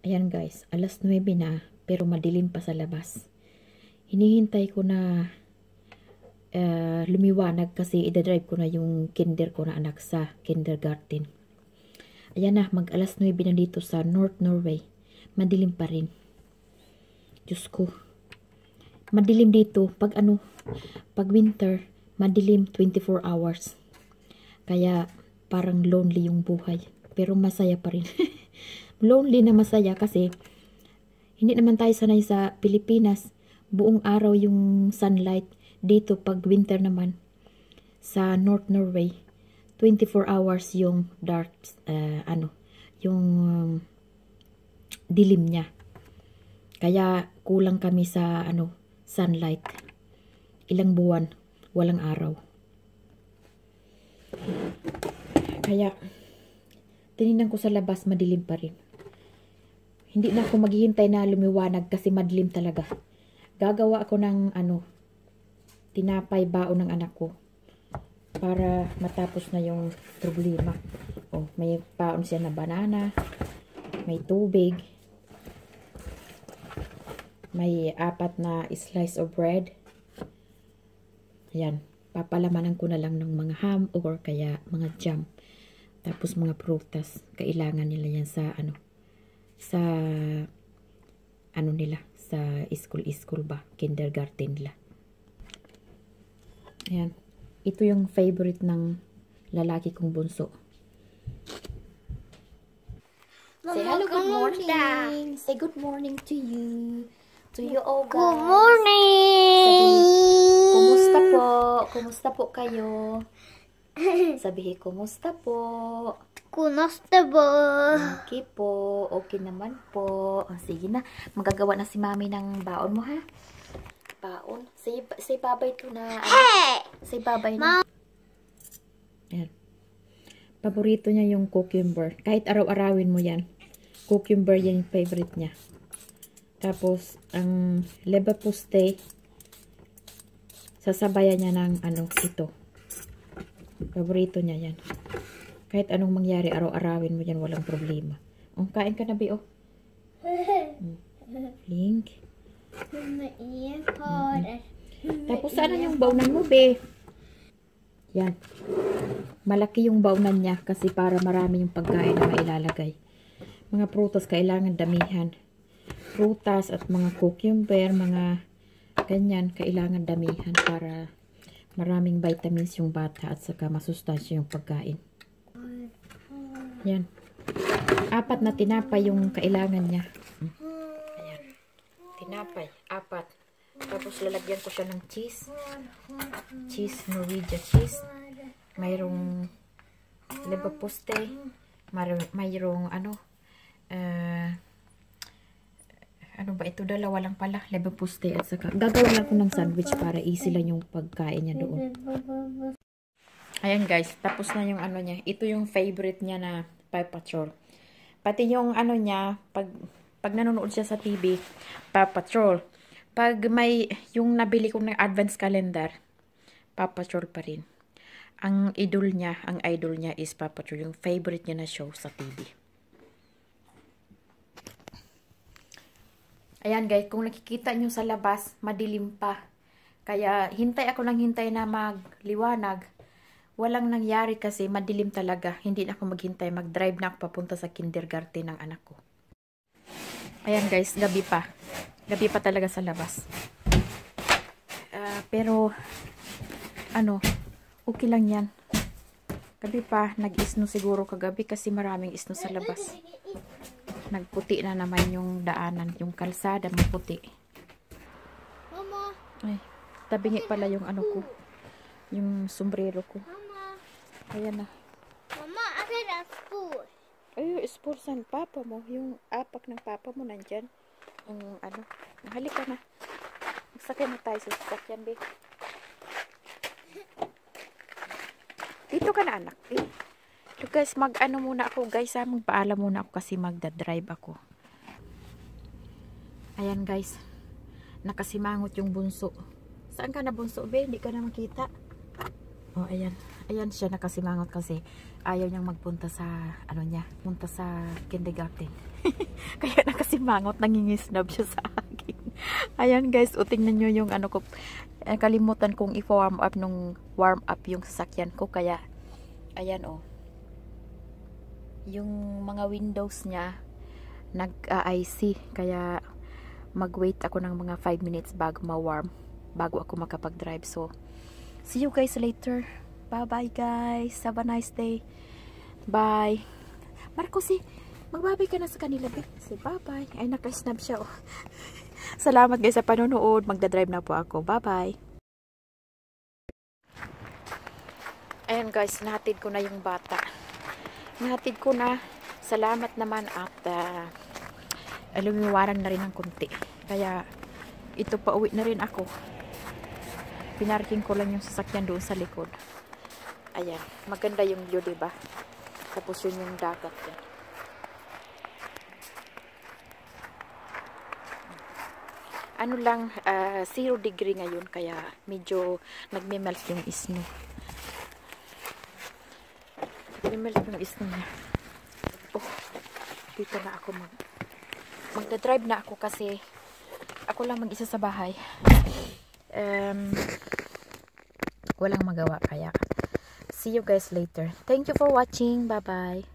Ayan guys, alas 9 na, pero madilim pa sa labas. Hinihintay ko na lumiwanag kasi idadrive ko na yung kinder ko na anak sa kindergarten. Ayan na, mag alas 9 na dito sa North Norway. Madilim pa rin. Diyos ko. Madilim dito. Pag winter, madilim 24 hours. Kaya parang lonely yung buhay. Pero masaya pa rin. Lonely na masaya kasi hindi naman tayo sanay sa Pilipinas. Buong araw yung sunlight. Dito pag winter naman sa North Norway, 24 hours yung dark, yung dilim niya. Kaya kulang kami sa sunlight. Ilang buwan, walang araw. Kaya tinignan ko sa labas, madilim pa rin. Hindi na ako maghihintay na lumiwanag kasi madilim talaga. Gagawa ako ng tinapay baon ng anak ko para matapos na yung problema. Oh, may baon siya na banana, may tubig, may 4 na slice of bread. Ayan, papalamanan ko na lang ng mga ham or kaya mga jam. Tapos mga prutas, kailangan nila yan sa sa school ba, kindergarten nila. Ayan. Ito yung favorite ng lalaki kong bunso. Say hello, good morning. Say good morning to you. To you all guys. Good morning. Sabihin, kumusta po? Kumusta po kayo? Sabihin, kumusta po? Kumusta po? Okay po. Okay naman po. Sige na. Magagawa na si mami ng baon mo, ha? Baon. Say babay to na. Hey! Say babay na. Ayan. Paborito niya yung cucumber. Kahit araw-arawin mo yan. Cucumber yan yung favorite niya. Tapos, ang leberpuste, sasabayan niya ng ito. Paborito niya yan. Kahit anong mangyari, araw-arawin mo yan, walang problema. Kain ka na, Bi, oh. Link. Tapos, saan yung baunan mo, Bi? Yan. Malaki yung baunan niya kasi para marami yung pagkain na mailalagay. Mga prutas, kailangan damihan. Prutas at mga cucumber, mga ganyan, kailangan damihan para maraming vitamins yung bata at saka masustansya yung pagkain. Yan. 4 na tinapay yung kailangan niya. Ayan. Tinapay, 4. Tapos lalagyan ko siya ng cheese. Cheese, Norwegian cheese. Mayroong leberpuste. Mayroong ano ba ito? Dalawa lang pala. Leberpuste at saka gagawin lang ko ng sandwich para easy lang yung pagkain niya doon. Ayan guys, tapos na yung niya. Ito yung favorite niya na Paw Patrol. Pati yung niya, pag nanonood siya sa TV, Paw Patrol. Pag may yung nabili kong ng advance calendar, Paw Patrol pa rin. Ang idol niya is Paw Patrol, yung favorite niya na show sa TV. Ayan guys, kung nakikita nyo sa labas, madilim pa. Kaya hintay ako ng hintay na magliwanag. Walang nangyari kasi madilim talaga. Hindi na ako maghintay. Mag-drive na ako papunta sa kindergarten ng anak ko. Ayan guys, gabi pa. Gabi pa talaga sa labas. Pero, okay lang yan. Gabi pa, nag-isno siguro kagabi kasi maraming isno sa labas. Nagputi na naman yung daanan. Yung kalsada, maputi. Mama. Ay, tabingi pala yung ko. Yung sombrero ko. Ayan na. Mama, akin ang spoon. Ay, spoon saan papa mo? Yung apak ng papa mo nandyan. Yung halika na. Magsakay na tayo sa sasakyan, babe. Dito ka na, anak. So guys, muna ako, guys. Magpaalam muna ako kasi magdadrive ako. Ayan, guys. Nakasimangot yung bunso. Saan ka na, bunso, babe? Hindi ka na makita. Oh, ayan. Ayan siya nakasimangot kasi ayaw niyang magpunta sa ano niya, punta sa kindergarten. Kaya nakasimangot, nangingisnab siya sa akin. Ayan guys, o tingnan niyo yung ano ko, kalimutan kong i-warm up nung warm up yung sasakyan ko, kaya ayan oh. Yung mga windows niya nag-IC, kaya mag-wait ako ng mga 5 minutes bago ma-warm, bago ako makapag-drive. So, see you guys later. Bye-bye guys. Have a nice day. Bye. Marco, magbabay ka na sa kanila, be. Say bye-bye. Ay, naka-snap siya, oh. Salamat guys sa panonood. Magdadrive na po ako. Bye-bye. Ayan guys, nahatid ko na yung bata. Nahatid ko na. Salamat naman at lumiwarang na rin ng konti. Kaya ito, pauwi na rin ako. Pinarking ko lang yung sasakyan doon sa likod. Ayan, maganda yung view, diba? Tapos yun yung dagat yan. Ano lang, 0 degree ngayon, kaya medyo nagme-melt yung snow. Nagme-melt yung snow niya. Oh, dito na ako magdadrive na ako kasi ako lang mag-isa sa bahay. Walang magawa, kaya see you guys later. Thank you for watching. Bye bye.